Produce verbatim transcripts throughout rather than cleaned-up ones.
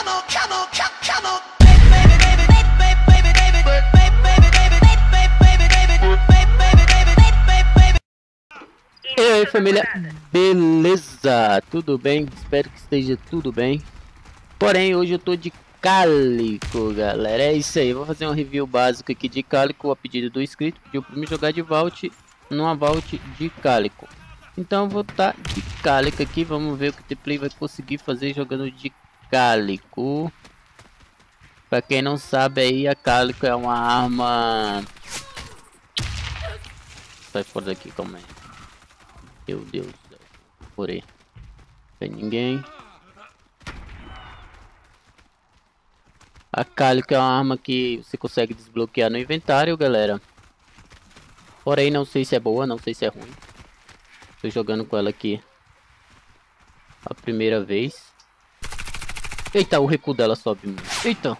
E aí família, beleza? Tudo bem? Espero que esteja tudo bem. Porém, hoje eu tô de Cálico, galera. É isso aí, vou fazer um review básico aqui de Cálico a pedido do inscrito. Pediu pra me jogar de Vault numa Vault de Cálico. Então eu vou estar de Cálico aqui, vamos ver o que o Play vai conseguir fazer jogando de Cálico. Pra quem não sabe aí, a Cálico é uma arma... Sai fora daqui, calma aí. Meu Deus do céu. Porém. Não tem ninguém. A Cálico é uma arma que você consegue desbloquear no inventário, galera. Porém, não sei se é boa, não sei se é ruim. Tô jogando com ela aqui a primeira vez. Eita, o recuo dela sobe muito. Eita.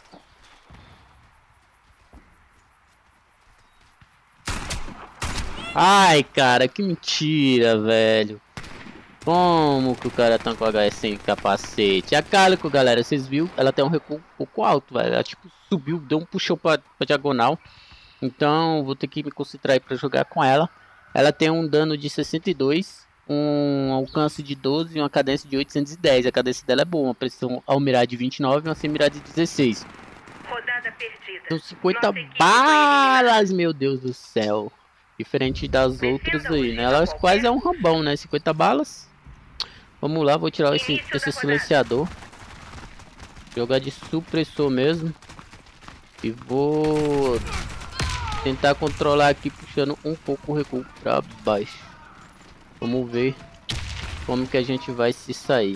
Ai, cara, que mentira, velho. Como que o cara tá com H S sem capacete? A Cálico, galera, vocês viram? Ela tem um recuo um pouco alto, velho. Ela tipo subiu, deu um puxão pra, pra diagonal. Então vou ter que me concentrar aí pra jogar com ela. Ela tem um dano de sessenta e dois, um alcance de doze e uma cadência de oitocentos e dez. A cadência dela é boa, uma pressão ao mirar de vinte e nove e uma sem mirar de dezesseis. Rodada perdida. São cinquenta balas, meu Deus do céu. Diferente das outras aí, né? Elas quase é um rambão, né? cinquenta balas. Vamos lá, vou tirar esse, esse silenciador. Jogar de supressor mesmo. E vou tentar controlar aqui, puxando um pouco o recuo para baixo. Vamos ver como que a gente vai se sair.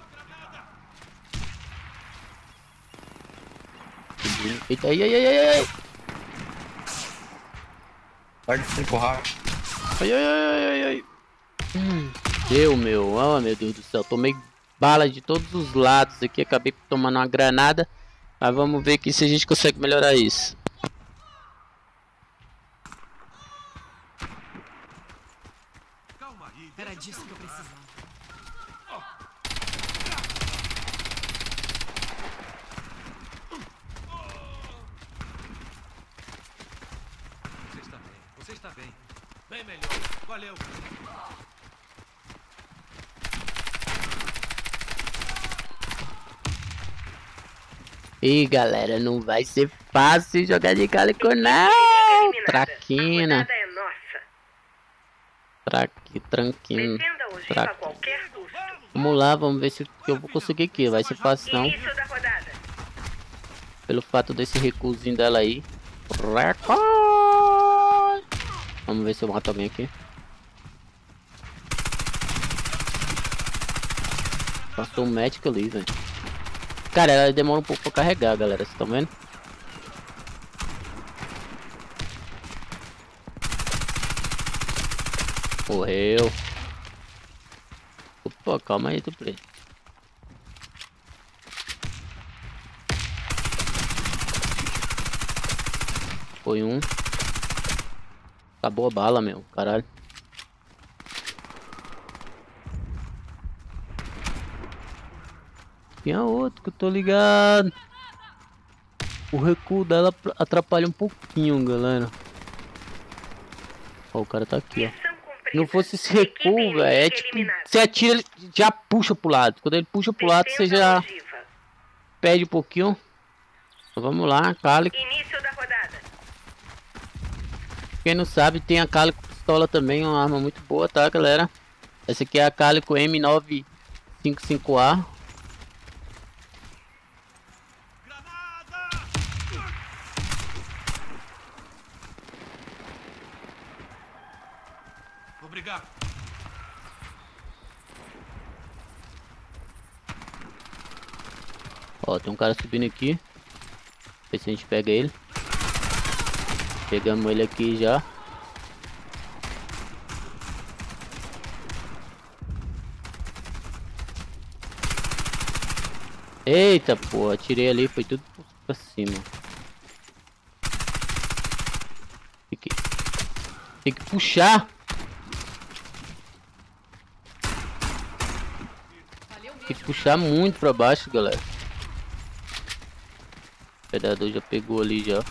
Eita, ai, ai, ai, ai, ai. Pode se empurrar. Ai, ai, ai, ai, ai. Hum, deu, meu. Oh, meu Deus do céu. Tomei bala de todos os lados aqui. Acabei tomando uma granada. Mas vamos ver aqui se a gente consegue melhorar isso. Calma aí. Era disso que eu precisava. Você está bem. Você está bem. Bem melhor. Valeu. E galera, não vai ser fácil jogar de Cálico não. Traquina. É nossa. Traque, tranquilo. Defenda o Giba a Traque. qualquer custo. Vamos lá, vamos ver se eu vou conseguir aqui. Vai ser fácil não. Início da rodada. Pelo fato desse recuozinho dela aí. Vamos ver se eu mato alguém aqui. Passou um médico ali, velho. Cara, ela demora um pouco pra carregar, galera. Vocês estão vendo? Morreu. Opa, calma aí, Play. Foi um. Acabou a bala, meu. Caralho. Tinha outro que eu tô ligado. O recuo dela atrapalha um pouquinho, galera. Ó, o cara tá aqui, ó. Se não fosse esse recuo, velho, é tipo, você atira, ele já puxa pro lado. Quando ele puxa pro lado, você já perde um pouquinho. Então, vamos lá, Cálico. Início da rodada. Quem não sabe, tem a Cálico pistola também, uma arma muito boa, tá, galera? Essa aqui é a Cálico M nove cinco cinco A. Obrigado. Ó, tem um cara subindo aqui. Ver se a gente pega ele. Pegamos ele aqui já. Eita, pô, atirei ali, foi tudo pra cima. Tem que, tem que puxar. Tem que puxar muito pra baixo, galera. O predador já pegou ali já.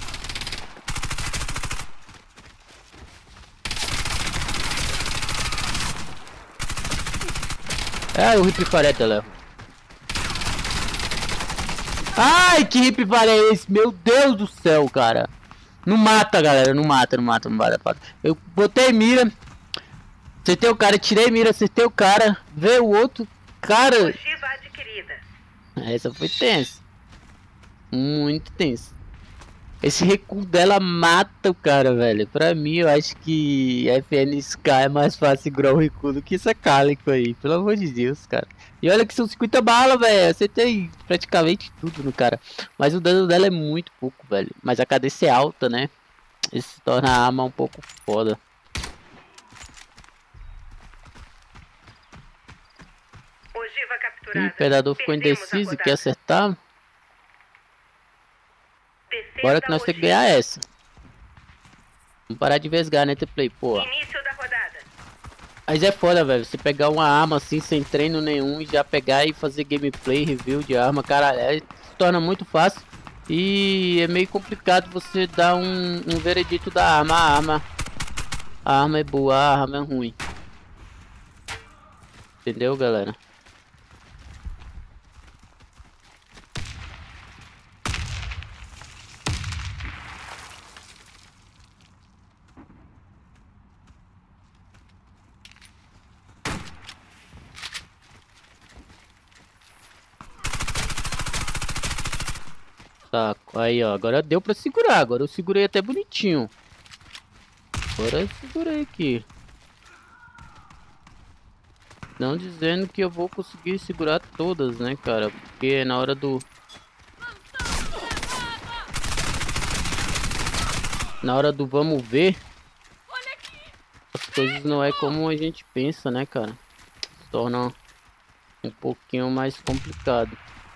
É o Ripifare, Léo. Ai, que Ripifare é esse? Meu Deus do céu, cara. Não mata, galera. Não mata, não mata, não mata. Eu botei mira. Acertei o cara, tirei mira, acertei o cara. Veio o outro. Cara. Ogiva adquirida. Essa foi tensa. Muito tensa. Esse recuo dela mata o cara, velho. Pra mim, eu acho que F N Sky é mais fácil segurar o recuo do que essa Calico aí. Pelo amor de Deus, cara. E olha que são cinquenta balas, velho. Você tem praticamente tudo no cara. Mas o dano dela é muito pouco, velho. Mas a cadência é alta, né? Isso torna a arma um pouco foda. Ogiva capturada. Ih, o predador ficou indeciso, quer acertar. Bora que nós temos que ganhar essa. Vamos parar de vesgar, né, T-Play, pô. Início da rodada. Mas é foda, velho. Você pegar uma arma assim, sem treino nenhum, e já pegar e fazer gameplay, review de arma, cara, é, se torna muito fácil. E é meio complicado você dar um, um veredito da arma. A arma, a arma é boa, a arma é ruim. Entendeu, galera? Tá, aí ó, agora deu pra segurar, agora eu segurei até bonitinho. Agora eu segurei aqui. Não dizendo que eu vou conseguir segurar todas, né, cara? Porque na hora do... Na hora do vamos ver, as coisas não é como a gente pensa, né, cara? Se torna um pouquinho mais complicado.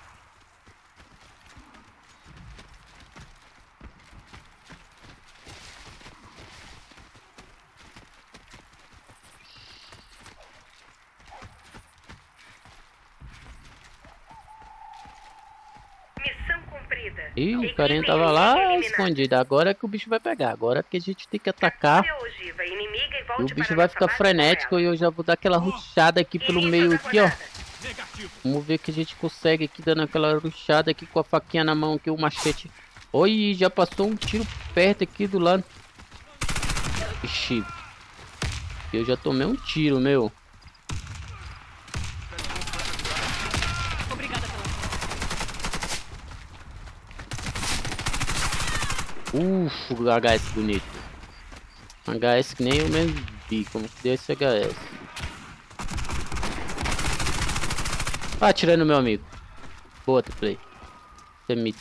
Ih, o carinha tava lá escondido. Agora é que o bicho vai pegar. Agora é que a gente tem que atacar. E o bicho vai ficar frenético e eu já vou dar aquela rushada aqui pelo meio aqui, ó. Vamos ver que a gente consegue aqui, dando aquela rushada aqui com a faquinha na mão aqui, o machete. Oi, já passou um tiro perto aqui do lado. Ixi. Eu já tomei um tiro, meu. Uff, o H S bonito. H S que nem eu mesmo vi. Como que deu esse H S? Ah, atirando meu amigo. Boa, T-Play. Você é mito.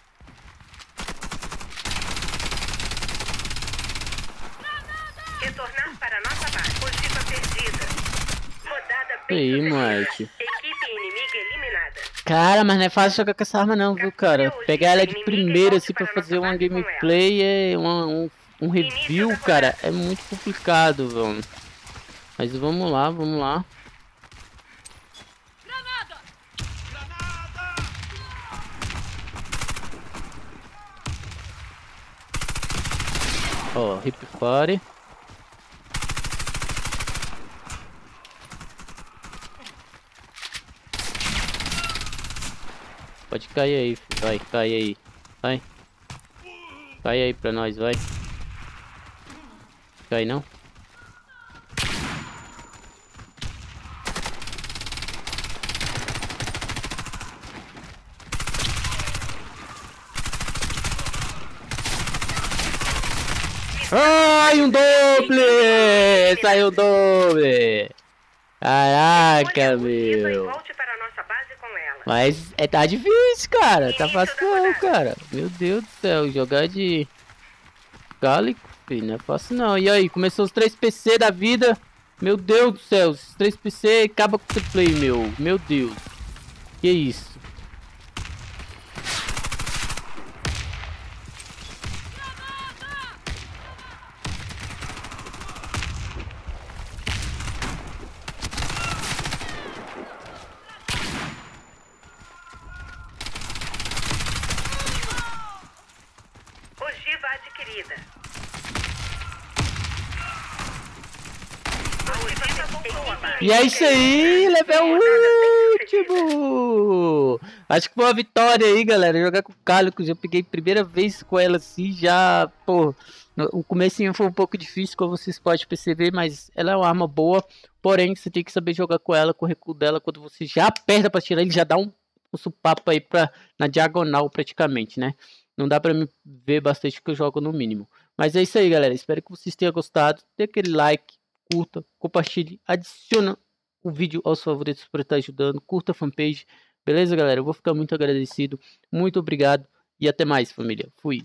Retornar para nossa base. Ogiva perdida. Rodada bem Aí, sucedida. moleque. Equipe inimiga eliminada. Cara, mas não é fácil jogar com essa arma não, viu, cara? Pegar ela de primeira assim pra fazer uma gameplay, é uma, um, um review, cara, é muito complicado, velho. Mas vamos lá, vamos lá. Ó, Ripifare. Pode cair aí, filho. Vai, cai aí. Vai. Cai aí pra nós, vai. Cai não? Ai, um doble! Saiu doble! Caraca, meu. Mas é, tá difícil, cara. Tá fácil não, cara. Meu Deus do céu. Jogar de Calico, filho, não é fácil não. E aí, começou os três P C da vida. Meu Deus do céu. Esses três P C acaba com o play, meu. Meu Deus. Que isso? perdida. Ogiva voltou à base. E é isso aí, level último! Acho que foi uma vitória aí, galera. Jogar com o Cálico, já peguei primeira vez com ela assim, já, pô. O comecinho foi um pouco difícil, como vocês podem perceber, mas ela é uma arma boa. Porém, você tem que saber jogar com ela, com o recuo dela. Quando você já aperta pra tirar, ele já dá um, um supapo aí pra, na diagonal praticamente, né? Não dá pra me ver bastante que eu jogo no mínimo. Mas é isso aí, galera. Espero que vocês tenham gostado. Dê aquele like, curta, compartilhe, adiciona o vídeo aos favoritos para estar ajudando. Curta a fanpage. Beleza, galera? Eu vou ficar muito agradecido. Muito obrigado. E até mais, família. Fui.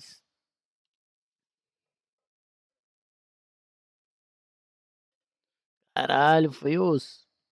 Caralho, foi osso.